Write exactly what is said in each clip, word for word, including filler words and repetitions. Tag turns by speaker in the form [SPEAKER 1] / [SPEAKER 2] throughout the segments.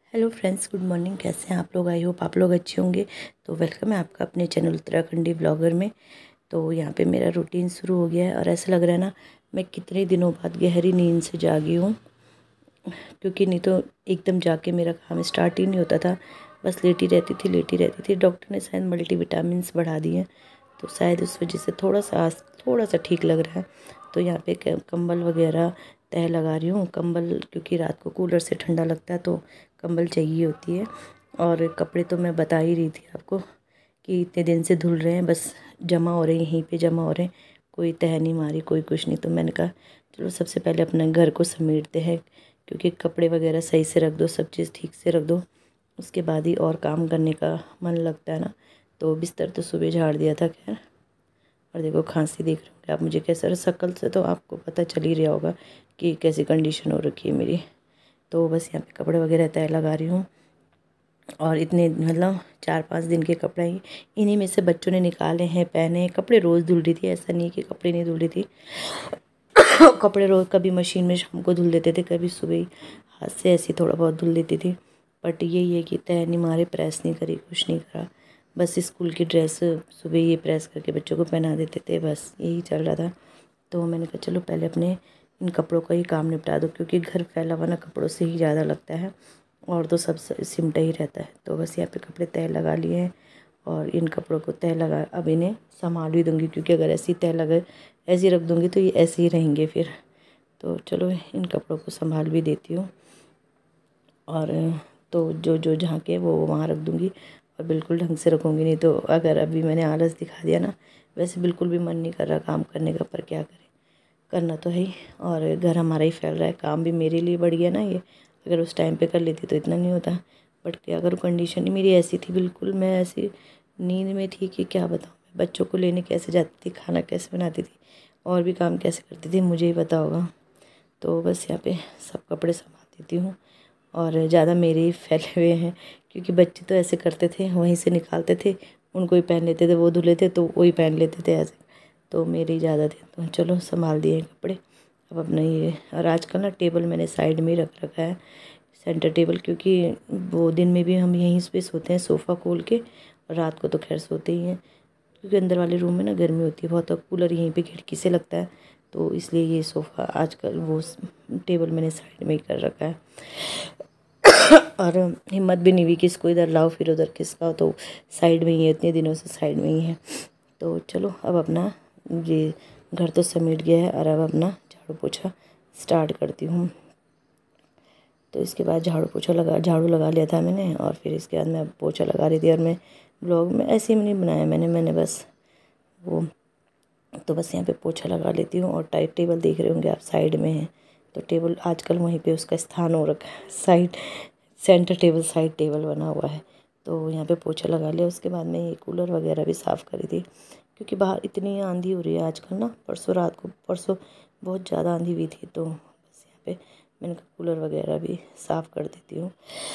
[SPEAKER 1] Hello friends, good morning. कैसे हैं आप लोग? आई होप आप लोग अच्छे होंगे। तो वेलकम है आपका अपने चैनल उत्तराखंडी ब्लॉगर में। तो यहाँ पे मेरा रूटीन शुरू हो गया है और ऐसा लग रहा है ना, मैं कितने दिनों बाद गहरी नींद से जागी हूँ। क्योंकि नहीं तो एकदम जाके मेरा काम स्टार्ट ही नहीं होता था। बस लेटी रहती थी लेटी रहती थी डॉक्टर ने शायद मल्टीविटामिन्स बढ़ा दिए, तो शायद उस वजह से थोड़ा सा आज थोड़ा सा ठीक लग रहा है। तो यहाँ पे कंबल वगैरह तह लगा रही हूँ। कंबल क्योंकि रात को कूलर से ठंडा लगता है तो कंबल चाहिए होती है। और कपड़े तो मैं बता ही रही थी आपको कि इतने दिन से धुल रहे हैं, बस जमा हो रहे हैं, यहीं पे जमा हो रहे हैं, कोई तह नहीं मारी, कोई कुछ नहीं। तो मैंने कहा चलो सबसे पहले अपने घर को समेटते हैं, क्योंकि कपड़े वगैरह सही से रख दो, सब चीज़ ठीक से रख दो, उसके बाद ही और काम करने का मन लगता है ना। तो बिस्तर तो सुबह झाड़ दिया था खैर। और देखो खांसी देख रहे होंगे आप मुझे कैसे, शक्ल से तो आपको पता चल ही रहा होगा कि कैसी कंडीशन हो रखी है मेरी। तो बस यहाँ पे कपड़े वगैरह तय लगा रही हूँ। और इतने मतलब चार पाँच दिन के कपड़े ही इन्हीं में से बच्चों ने निकाले हैं, पहने हैं। कपड़े रोज़ धुल रही थी, ऐसा नहीं कि कपड़े नहीं धुल रही थी। कपड़े रोज़ कभी मशीन में शाम को धुल देते थे, कभी सुबह ही हाथ से ऐसे थोड़ा बहुत धुल देती थी। बट यही है कि तय नहीं मारे, प्रेस नहीं करी, कुछ नहीं करा। बस स्कूल की ड्रेस सुबह ये प्रेस करके बच्चों को पहना देते थे, बस यही चल रहा था। तो मैंने कहा चलो पहले अपने इन कपड़ों का ही काम निपटा दो, क्योंकि घर फैला हुआ ना कपड़ों से ही ज़्यादा लगता है, और तो सब सिमटा ही रहता है। तो बस यहाँ पे कपड़े तय लगा लिए हैं और इन कपड़ों को तय लगा, अब इन्हें संभाल भी दूँगी, क्योंकि अगर ऐसी तय लगे ऐसे ही रख दूँगी तो ये ऐसे ही रहेंगे फिर। तो चलो इन कपड़ों को संभाल भी देती हूँ, और तो जो जो जहाँ के वो वहाँ रख दूँगी, और बिल्कुल ढंग से रखूँगी। नहीं तो अगर अभी मैंने आलस दिखा दिया ना, वैसे बिल्कुल भी मन नहीं कर रहा काम करने का, पर क्या करें, करना तो है ही। और घर हमारा ही फैल रहा है, काम भी मेरे लिए बढ़ गया ना ये। अगर उस टाइम पे कर लेती तो इतना नहीं होता। बट क्या करूँ, कंडीशन ही मेरी ऐसी थी, बिल्कुल मैं ऐसी नींद में थी कि क्या बताऊँ। मैं बच्चों को लेने कैसे जाती थी, खाना कैसे बनाती थी, और भी काम कैसे करती थी, मुझे ही पता होगा। तो बस यहाँ पे सब कपड़े संभाल देती हूँ, और ज़्यादा मेरे ही फैले हुए हैं, क्योंकि बच्चे तो ऐसे करते थे, वहीं से निकालते थे, उनको ही पहन लेते थे, वो धुले थे तो वही पहन लेते थे ऐसे। तो मेरे ही ज़्यादा थे, तो चलो संभाल दिए कपड़े। अब अपना ये, और आजकल ना टेबल मैंने साइड में ही रख रखा है, सेंटर टेबल, क्योंकि वो दिन में भी हम यहीं पे सोते हैं सोफ़ा खोल के, और रात को तो खैर सोते ही हैं, क्योंकि अंदर वाले रूम में ना गर्मी होती है बहुत, तो कूलर यहीं पे खिड़की से लगता है, तो इसलिए ये सोफ़ा आजकल वो टेबल मैंने साइड में ही कर रखा है। और हिम्मत भी नहीं हुई कि इसको इधर लाओ फिर उधर किसका, तो साइड में ही है, इतने दिनों से साइड में ही है। तो चलो अब अपना ये घर तो समेट गया है, और अब अपना झाड़ू पोछा स्टार्ट करती हूँ। तो इसके बाद झाड़ू पोछा लगा झाड़ू लगा लिया था मैंने, और फिर इसके बाद मैं पोछा लगा रही थी। और मैं ब्लॉग में ऐसे ही नहीं बनाया मैंने मैंने बस वो, तो बस यहाँ पे पोछा लगा लेती हूँ। और टाइट टेबल देख रहे होंगे आप, साइड में है, तो टेबल आजकल वहीं पे उसका स्थान हो रखा है, side centre table side table बना हुआ है। तो यहाँ पे पोछा लगा लिया। उसके बाद मैं ये कूलर वगैरह भी साफ़ करी थी, क्योंकि बाहर इतनी आंधी हो रही है आजकल ना। परसों रात को परसों बहुत ज़्यादा आंधी हुई थी, तो बस यहाँ पे मैंने कहा कूलर वगैरह भी साफ़ कर देती हूँ।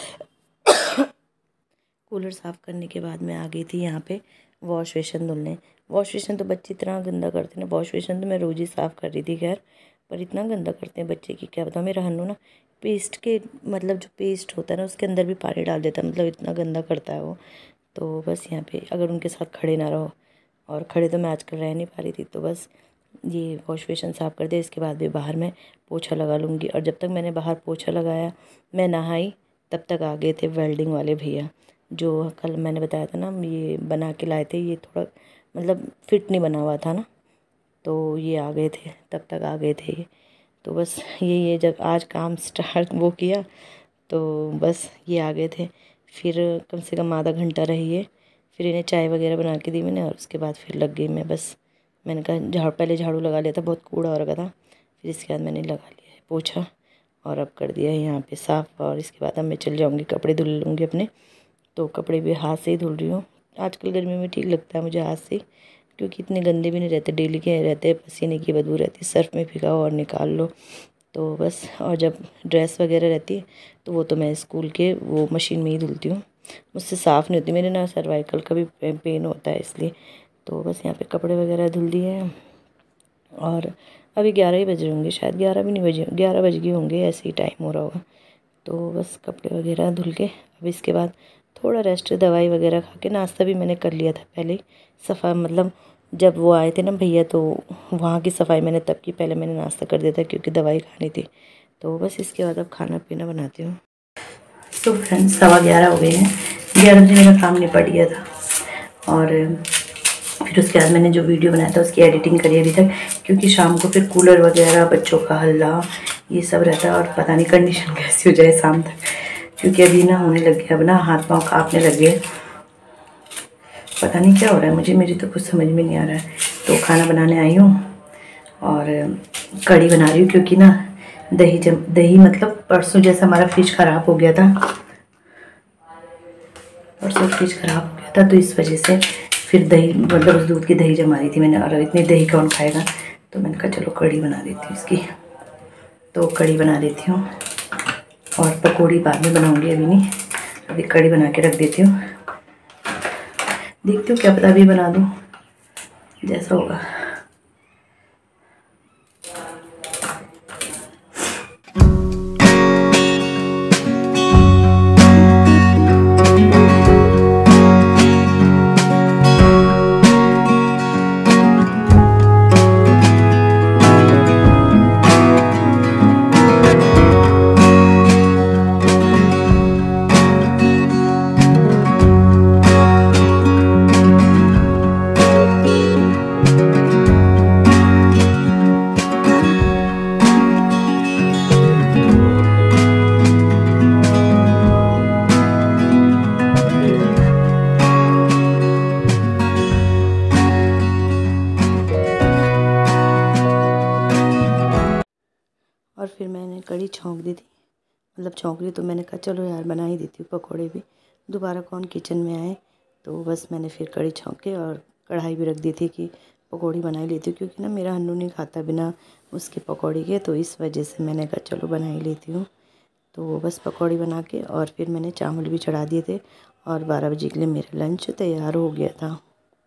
[SPEAKER 1] कूलर साफ़ करने के बाद मैं आ गई थी यहाँ पे वॉश बेसिन धुलने। वॉश बेसिन तो बच्चे इतना गंदा करते हैं ना, वॉश बेसिन तो मैं रोज़ ही साफ़ कर रही थी खैर, पर इतना गंदा करते हैं बच्चे की क्या बताऊँ। मेरा हन्नू ना पेस्ट के मतलब जो पेस्ट होता है ना उसके अंदर भी पानी डाल देता है, मतलब इतना गंदा करता है वो। तो बस यहाँ पे अगर उनके साथ खड़े ना रहो, और खड़े तो मैं आजकल रह नहीं पा रही थी, तो बस ये वॉश बेसिन साफ़ कर दिया। इसके बाद भी बाहर मैं पोछा लगा लूँगी। और जब तक मैंने बाहर पोछा लगाया, मैं नहाई, तब तक आ गए थे वेल्डिंग वाले भैया, जो कल मैंने बताया था ना ये बना के लाए थे। ये थोड़ा मतलब फिट नहीं बना हुआ था ना, तो ये आ गए थे, तब तक आ गए थे ये। तो बस ये ये जब आज काम स्टार्ट वो किया, तो बस ये आ गए थे। फिर कम से कम आधा घंटा रही है, फिर इन्हें चाय वगैरह बना के दी मैंने, और उसके बाद फिर लग गई मैं। बस मैंने कहा झाड़ू, पहले झाड़ू लगा लिया था, बहुत कूड़ा हो रखा था, फिर इसके बाद मैंने लगा लिया है पोछा, और अब कर दिया है यहाँ पे साफ़। और इसके बाद अब मैं चल जाऊँगी, कपड़े धुल लूँगी अपने। तो कपड़े भी हाथ से ही धुल रही हूँ। आजकल गर्मी में ठीक लगता है मुझे हाथ से, क्योंकि इतने गंदे भी नहीं रहते, डेली के रहते, पसीने की बदबू रहती है, सर्फ़ में भिगाओ और निकाल लो। तो बस, और जब ड्रेस वगैरह रहती है तो वो तो मैं स्कूल के वो मशीन में ही धुलती हूँ, मुझसे साफ़ नहीं होती, मेरे ना सर्वाइकल का भी पेन होता है इसलिए। तो बस यहाँ पे कपड़े वगैरह धुल दिए हैं, और अभी ग्यारह ही बज रहे होंगे, शायद ग्यारह भी नहीं बजे, ग्यारह बज गए होंगे, ऐसे ही टाइम हो रहा होगा। तो बस कपड़े वगैरह धुल के अब इसके बाद थोड़ा रेस्ट, दवाई वगैरह खा के, नाश्ता भी मैंने कर लिया था पहले सफ़ा, मतलब जब वो आए थे ना भैया तो वहाँ की सफाई मैंने तब की, पहले मैंने नाश्ता कर दिया था क्योंकि दवाई खानी थी। तो बस इसके बाद अब खाना पीना बनाती हूँ। तो फ्रेंड्स सवा ग्यारह हो गए हैं, ग्यारह बजे मेरा काम निपट गया था और फिर उसके बाद मैंने जो वीडियो बनाया था उसकी एडिटिंग करी अभी तक, क्योंकि शाम को फिर कूलर वगैरह, बच्चों का हल्ला, ये सब रहता है और पता नहीं कंडीशन कैसी हो जाए शाम तक, क्योंकि अभी ना होने लग गया, अब ना हाथ पाँव काँपने लग गए, पता नहीं क्या हो रहा है मुझे, मेरी तो कुछ समझ में नहीं आ रहा है। तो खाना बनाने आई हूँ और कढ़ी बना रही हूँ, क्योंकि ना दही जम दही मतलब परसों जैसा हमारा फ्रिज ख़राब हो गया था, परसों फ्रिज ख़राब हो गया था तो इस वजह से फिर दही, मतलब उस दूध की दही जमा रही थी मैंने, और इतनी दही कौन खाएगा, तो मैंने कहा चलो कढ़ी बना देती हूँ इसकी। तो कढ़ी बना देती हूँ और पकौड़ी बाद में बनाऊँगी, अभी नहीं, अभी कढ़ी बना के रख देती हूँ। देखती हूँ, क्या पता अभी बना दूँ, जैसा होगा। और फिर मैंने कढ़ी छौंक दी थी, मतलब छौंक ली, तो मैंने कहा चलो यार बना ही देती हूँ पकौड़े भी, दोबारा कौन किचन में आए। तो बस मैंने फिर कढ़ी छौंक के और कढ़ाई भी रख दी थी कि पकौड़ी बना ही लेती हूँ, क्योंकि ना मेरा हन्नू नहीं खाता बिना उसके पकौड़ी के, तो इस वजह से मैंने कहा चलो बना ही लेती हूँ। तो बस पकौड़ी बना के और फिर मैंने चावल भी चढ़ा दिए थे और बारह बजे के लिए मेरा लंच तैयार हो गया था।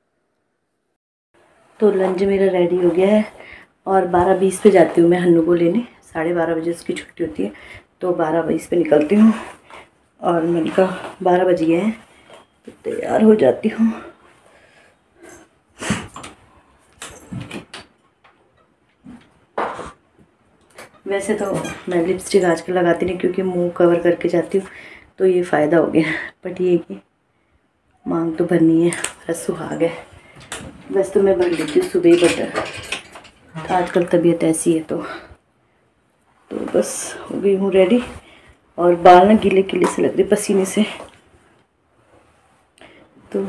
[SPEAKER 1] तो लंच मेरा रेडी हो गया है और बारह बीस पे जाती हूँ मैं हन्नू को लेने, साढ़े बारह बजे उसकी छुट्टी होती है, तो बारह बीस पे निकलती हूँ और मैंने कहा बारह बज गए हैं तो तैयार हो जाती हूँ। वैसे तो मैं लिपस्टिक आजकल लगाती नहीं, क्योंकि मुंह कवर करके जाती हूँ, तो ये फ़ायदा हो गया, बट ये कि मांग तो भरनी है, बस सुहाग है। वैसे तो मैं भर लेती हूँ सुबह ही, बट आजकल तबीयत ऐसी है तो तो बस हो गई हूँ रेडी। और बाल ना गीले गीले से लग रहे पसीने से, तो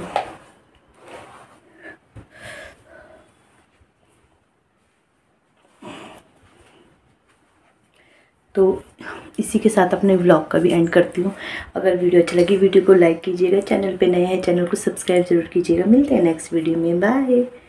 [SPEAKER 1] तो इसी के साथ अपने व्लॉग का भी एंड करती हूँ। अगर वीडियो अच्छी लगी वीडियो को लाइक कीजिएगा, चैनल पे नए हैं चैनल को सब्सक्राइब जरूर कीजिएगा। मिलते हैं नेक्स्ट वीडियो में, बाय।